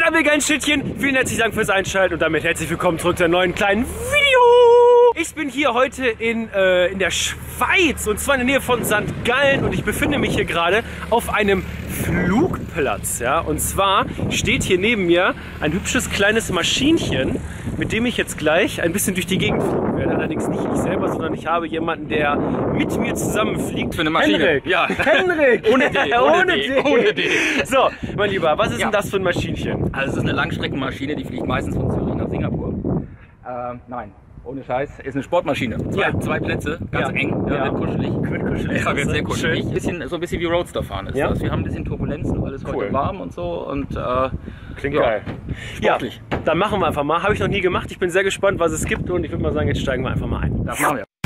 da will ein Schildchen. Vielen herzlichen Dank fürs Einschalten und damit herzlich willkommen zurück zu einem neuen kleinen Video. Ich bin hier heute in der Schweiz und zwar in der Nähe von St. Gallen und ich befinde mich hier gerade auf einem Flugplatz. Ja? Und zwar steht hier neben mir ein hübsches kleines Maschinchen, mit dem ich jetzt gleich ein bisschen durch die Gegend fliegen werde. Allerdings nicht ich selber, sondern ich habe jemanden, der mit mir zusammenfliegt. Für eine Maschine. Henrik! Ja. Henrik! Ohne D. Ohne D. So, mein Lieber, was ist denn das für ein Maschinchen? Also es ist eine Langstreckenmaschine, die fliegt meistens von Zürich nach Singapur. Nein, ohne Scheiß, ist eine Sportmaschine. Zwei Plätze, ganz eng, wird kuschelig. Wird kuschelig. Ja, wird sehr kuschelig. Schön. So ein bisschen wie Roadster fahren ist. Ja. Wir haben ein bisschen Turbulenzen, weil es heute warm und so und Klingt ja, geil. sportlich. Ja, dann machen wir einfach mal. Habe ich noch nie gemacht. Ich bin sehr gespannt, was es gibt und ich würde mal sagen, jetzt steigen wir einfach mal ein. Das machen wir.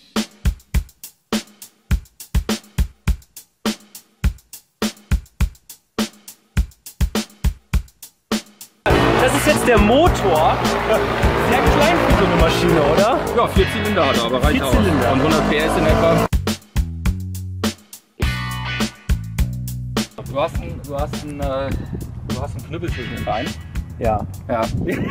Das ist jetzt der Motor. Sehr klein für so eine Maschine, oder? Ja, 4 Zylinder hat er, aber reicht 4 auch. Zylinder. Und 100 PS in etwa. Du hast einen Knüppel zwischen den Beinen. Ja. Ja.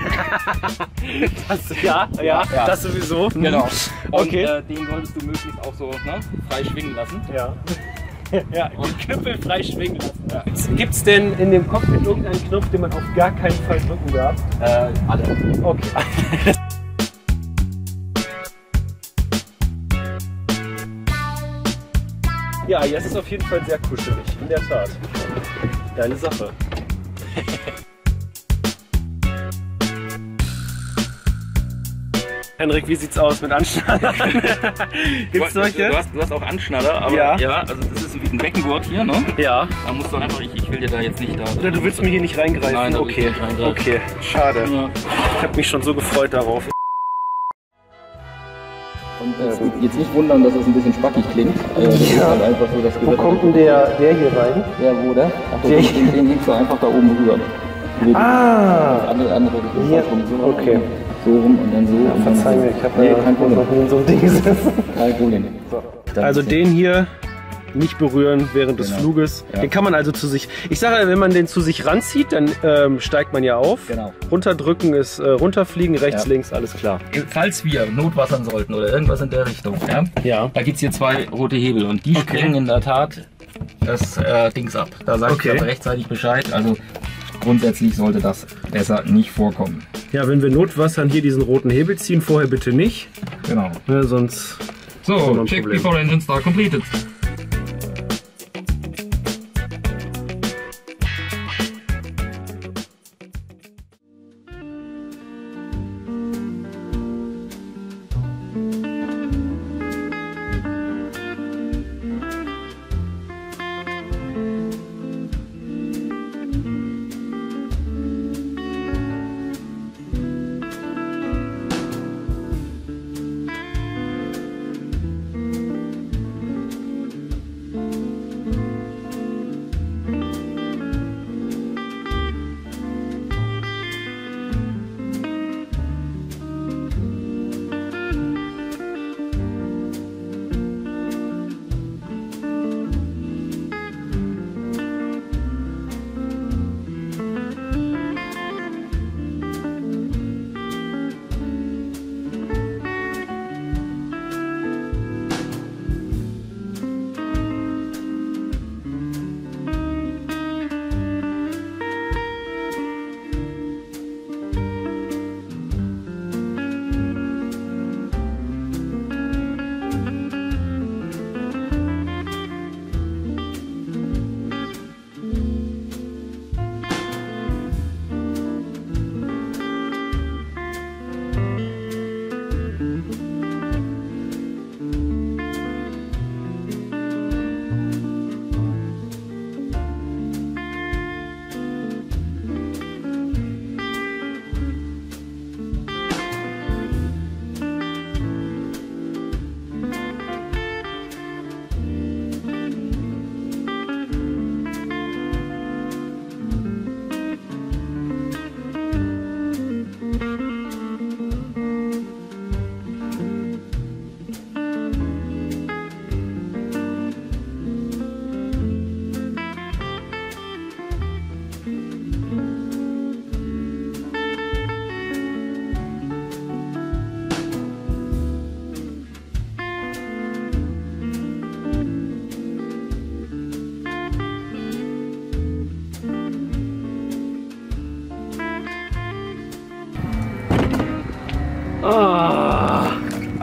Ja, das sowieso. Genau. Und Okay. den solltest du möglichst auch so frei schwingen lassen. Ja. Ja, den Knüppel frei schwingen lassen. Ja. Gibt es denn in dem Cockpit irgendeinen Knopf, den man auf gar keinen Fall drücken darf? Alle. Okay. Ja, jetzt ist auf jeden Fall sehr kuschelig, in der Tat. Geile Sache. Henrik, wie sieht's aus mit Anschnallern? Gibt's solche? Du hast auch Anschnaller, aber Ja. also das ist wie ein Beckenboard hier, ne? Ja. Da musst du einfach, ich will dir da jetzt nicht da. Oder du willst mir hier nicht reingreifen? Nein, da will ich okay. nicht reingreifen. Okay, schade. Ja. Ich habe mich schon so gefreut darauf. Und jetzt nicht wundern, dass es ein bisschen spackig klingt. Das ist halt einfach so, dass Wo kommt denn der hier rein? Ja, wo der? Ach, Der den legst du einfach da oben rüber. Andere Hier. so Okay. rum, so rum und dann so. Ja, und dann verzeih so. mir, ich habe Nee, kein Problem. noch nie in so einem Ding gesessen. Kein Problem. Also den hier nicht berühren während des Genau. Fluges. Ja. Den kann man also zu sich... Ich sage, wenn man den zu sich ranzieht, dann steigt man ja auf. Genau. Runterdrücken ist runterfliegen, rechts, Ja. links, alles klar. Falls wir notwassern sollten oder irgendwas in der Richtung, Ja. da gibt es hier 2 rote Hebel und die springen in der Tat das Dings ab. Da sage ich Okay. aber rechtzeitig Bescheid. Also grundsätzlich sollte das besser nicht vorkommen. Ja, wenn wir notwassern, hier diesen roten Hebel ziehen, vorher bitte nicht. Genau. Ne, sonst... So, ein check Problem. before engine start completed.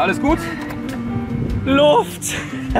Alles gut? Luft!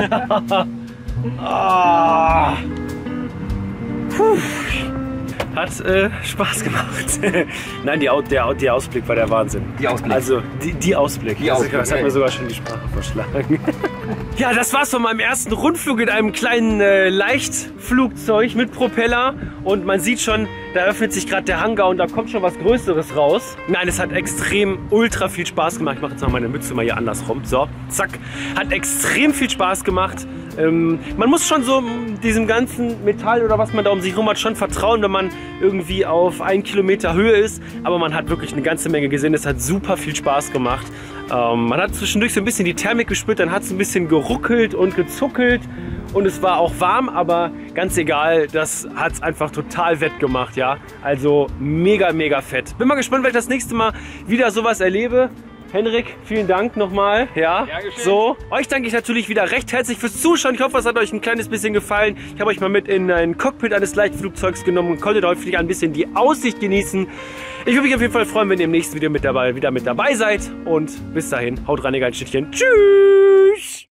Ah. Puh. Hat Spaß gemacht. Nein, der Ausblick war der Wahnsinn. Die Ausblick. Also die Ausblick. Das hat mir sogar schon die Sprache verschlagen. Ja, das war's von meinem ersten Rundflug in einem kleinen Leichtflugzeug mit Propeller. Und man sieht schon, da öffnet sich gerade der Hangar und da kommt schon was Größeres raus. Nein, es hat extrem ultra viel Spaß gemacht. Ich mache jetzt noch meine Mütze mal hier andersrum. So, zack. Hat extrem viel Spaß gemacht. Man muss schon so diesem ganzen Metall oder was man da um sich rum hat schon vertrauen, wenn man irgendwie auf 1 Kilometer Höhe ist. Aber man hat wirklich eine ganze Menge gesehen. Es hat super viel Spaß gemacht. Man hat zwischendurch so ein bisschen die Thermik gespürt, dann hat es ein bisschen geruckelt und gezuckelt. Und es war auch warm, aber ganz egal, das hat es einfach total wettgemacht, ja. Also mega, mega fett. Bin mal gespannt, wenn ich das nächste Mal wieder sowas erlebe. Henrik, vielen Dank nochmal. Ja, so. Euch danke ich natürlich wieder recht herzlich fürs Zuschauen. Ich hoffe, es hat euch ein kleines bisschen gefallen. Ich habe euch mal mit in ein Cockpit eines Leichtflugzeugs genommen und konntet hoffentlich ein bisschen die Aussicht genießen. Ich würde mich auf jeden Fall freuen, wenn ihr im nächsten Video wieder mit dabei seid. Und bis dahin, haut rein, ihr geilen Stückchen. Tschüss!